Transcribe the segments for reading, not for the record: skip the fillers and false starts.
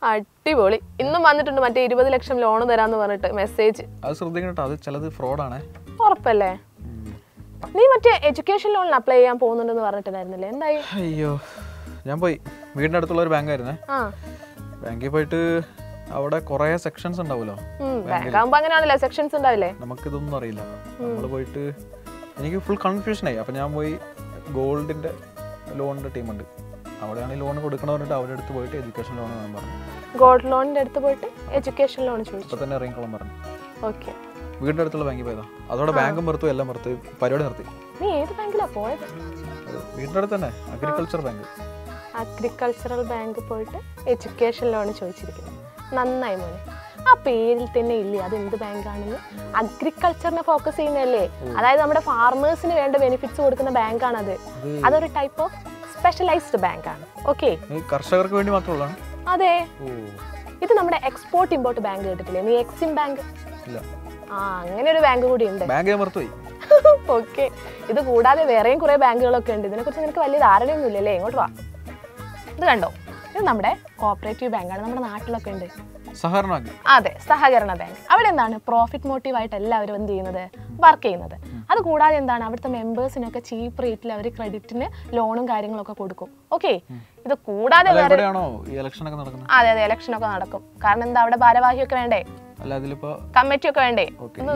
അടിപൊളി. ഇന്നും വന്നിട്ടുണ്ട് മറ്റേ 20 ലക്ഷം ലോൺ തരാന്ന് പറഞ്ഞിട്ട് മെസ്സേജ്. അത് ശ്രദ്ധിക്കണം, അത് ചിലത് ഫ്രോഡാണ്. ഉറപ്പല്ലേ? നീ മറ്റേ എഡ്യൂക്കേഷൻ ലോണിന് അപ്ലൈ ചെയ്യാൻ പോകുന്നുണ്ടെന്ന് പറഞ്ഞിട്ടുണ്ടായിരുന്നില്ലേ, എന്തായി? അയ്യോ, ഞാൻ പോയി. വീടിന്റെ അടുത്തുള്ള ഒരു ബാങ്ക് ആയിരുന്നേ. ബാങ്കിൽ പോയിട്ട് അവിടെ കുറെ സെക്ഷൻസ് ഉണ്ടാവുമല്ലോ. ബാങ്ക് ആകുമ്പോ അങ്ങനെയാണല്ലോ, സെക്ഷൻസ് ഉണ്ടാവില്ലേ? നമുക്കിതൊന്നും അറിയില്ല. നമ്മൾ പോയിട്ട് എനിക്ക് ഫുൾ കൺഫ്യൂഷൻ ആയി. അപ്പൊ ഞാൻ പോയി ഗോൾഡിന്റെ ലോണിന്റെ ടീമുണ്ട്, അവിടെയാണ് ലോൺ കൊടുക്കണം പറഞ്ഞിട്ട് അവരുടെ അടുത്ത് പോയിട്ട് എഡ്യൂക്കേഷൻ ലോൺ ഞാൻ പറഞ്ഞു. ഗോൾഡ് ലോണിന്റെ അടുത്ത് പോയിട്ട് എഡ്യൂക്കേഷൻ ലോൺ ചോദിച്ചു. ഇപ്പൊ തന്നെ ഇറങ്ങിക്കോളം പറഞ്ഞു. ഓക്കെ, വീടിന്റെ അടുത്തുള്ള ബാങ്കിൽ പോയതാ. അതോടെ ബാങ്കും പുറത്തു എല്ലാം പുറത്ത് പരിപാടി നിർത്തി. നീ ഏത് ബാങ്കിലാ പോയത്? വീടിന്റെ അടുത്ത് തന്നെ, അഗ്രികൾച്ചർ ബാങ്ക്. അഗ്രികൾച്ചറൽ ബാങ്ക് പോയിട്ട് എഡ്യൂക്കേഷൻ ലോൺ ചോദിച്ചിരിക്കുന്നു. നന്നായി മോനെ. ആ പേരിൽ തന്നെ ഇല്ലേ അത് എന്ത് ബാങ്കാണെന്ന്? അഗ്രികൾച്ചറിനെ ഫോക്കസ് ചെയ്യുന്നതല്ലേ? അതായത് നമ്മുടെ ഫാർമേഴ്സിന് വേണ്ട ബെനിഫിറ്റ്സ് കൊടുക്കുന്ന ബാങ്കാണത്. അതൊരു ടൈപ്പ് ഓഫ് സ്പെഷ്യലൈസ്ഡ് ബാങ്കാണ്. ഓക്കെ, കർഷകർക്ക് വേണ്ടി മാത്രമുള്ളതാണ്. അതെ, ഇത് നമ്മുടെ എക്സ്പോർട്ട് ഇമ്പോർട്ട് ബാങ്ക് കേട്ടിട്ടില്ലേ നീ? EXIM bank. അങ്ങനെ ഒരു ബാങ്ക് കൂടി ഉണ്ട്. ഓക്കെ, ഇത് കൂടാതെ വേറെയും കുറെ ബാങ്കുകളൊക്കെ ഉണ്ട്. ഇതിനെ കുറിച്ച് നിനക്ക് വലിയ ധാരണയൊന്നും ഇല്ലല്ലേ? ഇങ്ങോട്ട് വാ, ഇത് കണ്ടോ? ഇത് നമ്മുടെ കോപ്പറേറ്റീവ് ബാങ്കാണ്, നമ്മുടെ നാട്ടിലൊക്കെ ഉണ്ട്. അതെ, സഹകരണ ബാങ്ക്. അവിടെ എന്താണ് പ്രോഫിറ്റ് മോട്ടീവ് ആയിട്ട് എല്ലാവരും എന്ത് ചെയ്യുന്നത്, വർക്ക് ചെയ്യുന്നത്. അത് കൂടാതെ എന്താണ് അവിടുത്തെ മെമ്പേഴ്സിനൊക്കെ ചീപ്പ് റേറ്റിൽ അവർ ക്രെഡിറ്റിന് ലോണും കാര്യങ്ങളൊക്കെ കൊടുക്കും. ഓക്കെ, ഇത് കൂടാതെ അതെ അതെ, ഇലക്ഷൻ ഒക്കെ നടക്കും. കാരണം എന്താ, അവിടെ ഭാരവാഹിയൊക്കെ വേണ്ടേ, കമ്മിറ്റി ഒക്കെ വേണ്ടേ,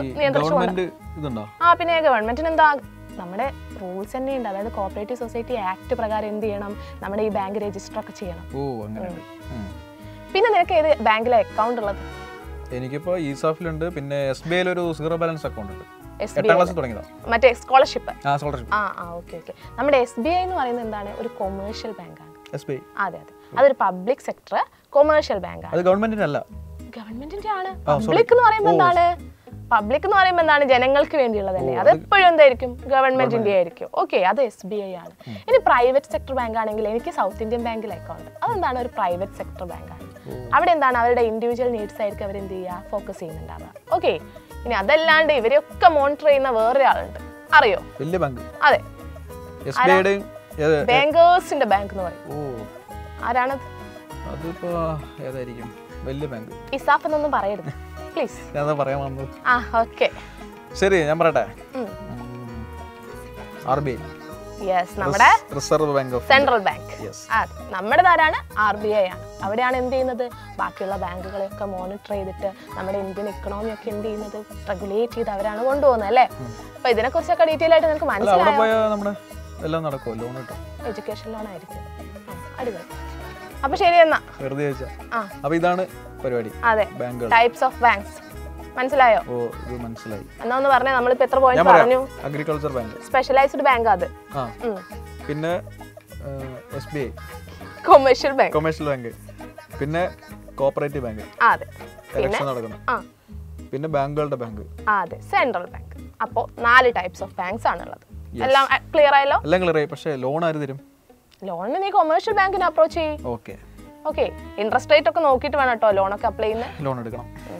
പിന്നെ ഗവൺമെന്റിന് എന്താ നമ്മുടെ റൂൾസ് തന്നെ ഉണ്ട്. അതായത് കോപ്പറേറ്റീവ് സൊസൈറ്റി ആക്ട് പ്രകാരം എന്ത് ചെയ്യണം, നമ്മുടെ ഈ ബാങ്ക് രജിസ്റ്റർ ഒക്കെ ചെയ്യണം. പിന്നെ നിനക്ക് ഏത് ബാങ്കിലെ അക്കൗണ്ട് ഉള്ളത്? എനിക്കിപ്പോ ഇസാഫിലുണ്ട്, പിന്നെ എസ്ബിഐയിൽ ഒരു സീറോ ബാലൻസ് അക്കൗണ്ട് ഉണ്ട്. 8ാം ക്ലാസ്സിൽ തുടങ്ങിയതാ. മറ്റേ സ്കോളർഷിപ്പ്. നമ്മുടെ SBI എന്ന് പറയുന്നത് എന്താണ്, ഒരു കൊമേഴ്ഷ്യൽ ബാങ്കാണ്. അതെ അതെ, അതൊരു പബ്ലിക് സെക്ടർ കൊമേഴ്ഷ്യൽ ബാങ്കാണ്. അത് ഗവൺമെന്റിന്റെ അല്ല, ഗവൺമെന്റിന്റെ ആണ്. പബ്ലിക് എന്ന് പറയുമ്പോൾ എന്താണ്, പബ്ലിക് എന്ന് പറയുമ്പോൾ എന്താണ്, ജനങ്ങൾക്ക് വേണ്ടിയുള്ളതല്ലേ. അത് എപ്പോഴും എന്തായിരിക്കും, ഗവൺമെന്റിന്റെ ആയിരിക്കും. ഓക്കെ, അത് SBI ആണ്. ഇനി പ്രൈവറ്റ് സെക്ടർ ബാങ്ക് ആണെങ്കിൽ എനിക്ക് സൗത്ത് ഇന്ത്യൻ ബാങ്കിൽ അക്കൗണ്ട്. അതെന്താണ്, ഒരു പ്രൈവറ്റ് സെക്ടർ ബാങ്കാണ്. അവിടെ എന്താണ് അവരുടെ ഇൻഡിവിജ്വൽ നീഡ്സ് ആയിരിക്കും അവരെന്ത് ചെയ്യുക, ഫോക്കസ് ചെയ്യുന്നുണ്ടാവുക. ഓക്കെ, ഇനി അതല്ലാണ്ട് ഇവരെയൊക്കെ മോണിറ്റർ ചെയ്യുന്ന വേറൊരാളുണ്ട്, അറിയോ? വലിയ ബാങ്ക്. അതെ, ബാങ്കേഴ്സിന്റെ ബാങ്ക് എന്ന് പറയും. ആരാണത്? അതിപ്പോ ഏതായിരിക്കും വലിയ ബാങ്ക്? ഇസാഫ് എന്നൊന്നും പറയരുത് പ്ലീസ്. ഞാൻ പറയാൻ വന്നു. ഓക്കെ ശരി, ഞാൻ പറയട്ടെ. RBI. യെസ്, നമ്മുടെ reserve bank of central bank. നമ്മുടെ ആരാണ്? RBI ആണ്. അവിടെയാണ് എന്ത് ചെയ്യുന്നത്, ബാക്കിയുള്ള ബാങ്കുകളെയൊക്കെ മോണിറ്റർ ചെയ്തിട്ട് നമ്മുടെ ഇന്ത്യൻ ഇക്കണോമി ഒക്കെ എന്ത് ചെയ്യുന്നത്, റെഗുലേറ്റ് ചെയ്ത് അവരാണ് കൊണ്ടുപോകുന്നത് അല്ലേ. അപ്പൊ ഇതിനെ കുറിച്ചൊക്കെ ഡീറ്റെയിൽ ആയിട്ട് നിങ്ങൾക്ക് മനസ്സിലായോ? എഡ്യൂക്കേഷൻ ലോൺ ആയിരിക്കും. അടിപൊളി. അപ്പൊ ശരി എന്നാ, ഇതാണ് പരിപാടി. അതെ, ടൈപ്സ് ഓഫ് ബാങ്ക്സ് മനസ്സിലായോ? മനസ്സിലായി. എന്നാ ഒന്ന് പറഞ്ഞേ, നമ്മളിപ്പോ എത്ര പോയിന്റ് പറഞ്ഞു? അഗ്രികൾച്ചർ ബാങ്ക്, സ്പെഷ്യലൈസ്ഡ് ബാങ്ക് അത്. പിന്നെ SBI കൊമേഴ്ഷ്യൽ ബാങ്ക്, പിന്നെ കോപ്പറേറ്റീവ് ബാങ്ക്. അതെ, പിന്നെ ബാങ്കുകളുടെ ബാങ്ക്. അതെ, സെൻട്രൽ ബാങ്ക്. അപ്പോ 4 ടൈപ്സ് ഓഫ് ബാങ്ക്സ് ആണുള്ളത്. എല്ലാം ക്ലിയർ ആയല്ലോ? എല്ലാം ക്ലിയർ ആയി. പക്ഷേ ലോൺ ആര് തരും? ലോണിന് നീ കൊമേഴ്ഷ്യൽ ബാങ്കിനെ അപ്രോച്ച് ചെയ്യും. ഓക്കെ, ഇൻട്രസ്റ്റ് റേറ്റ് ഒക്കെ നോക്കിയിട്ട് വേണം കേട്ടോ ലോണൊക്കെ അപ്ലൈ ചെയ്യുന്നത്. ലോൺ എടുക്കണം.